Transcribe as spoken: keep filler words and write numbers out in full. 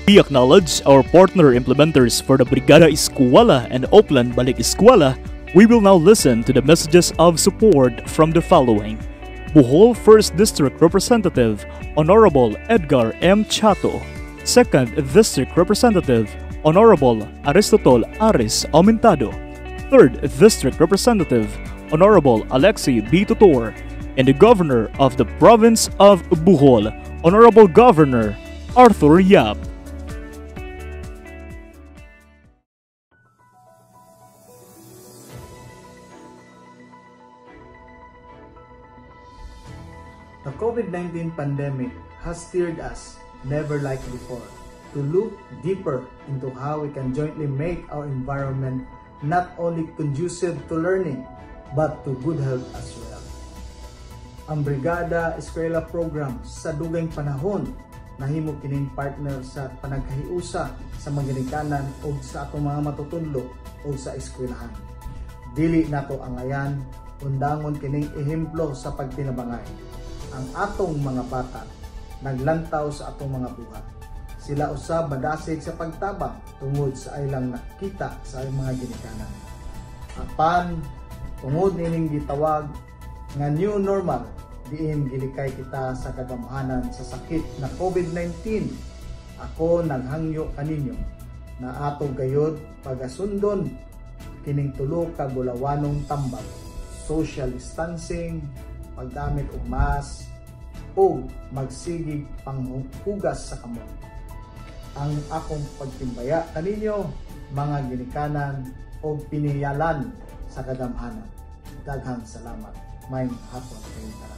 We acknowledge our partner implementers for the Brigada Eskwela and Oplan Balik Eskwela. We will now listen to the messages of support from the following. Bohol first District Representative, Honorable Edgar M. Chato. second District Representative, Honorable Aristotol Aris Aumentado. third District Representative, Honorable Alexi B. Tutor. And the Governor of the Province of Bohol, Honorable Governor Arthur Yap. The COVID nineteen pandemic has steered us, never like before, to look deeper into how we can jointly make our environment not only conducive to learning, but to good health as well. Ang Brigada Eskwela Program sa dugay panahon nahimo kining partner sa panagkahiusa sa mga ginikanan o sa atong mga matutunlo o sa eskwelahan. Dili nato angayan, undangon kining ehemplo sa pagtinabangay. Ang atong mga bata naglantaw sa atong mga buhat. Sila usab madasig sa pagtabang tungod sa ilang nakita sa ilang mga ginikanan. Apan tungod nining gitawag nga new normal, diin gilikay kita sa kagamhanan sa sakit na COVID nineteen. Ako naghangyo kaninyo na atong gayud pagasundon kining tulo ka bulawanong tambag: social distancing, paggamit og mask, o magsigig panghugas sa kamot. Ang akong pagtimbaya kaninyo, mga ginikanan o piniyalan sa kagamhanan. Daghang salamat. May hapon kayo.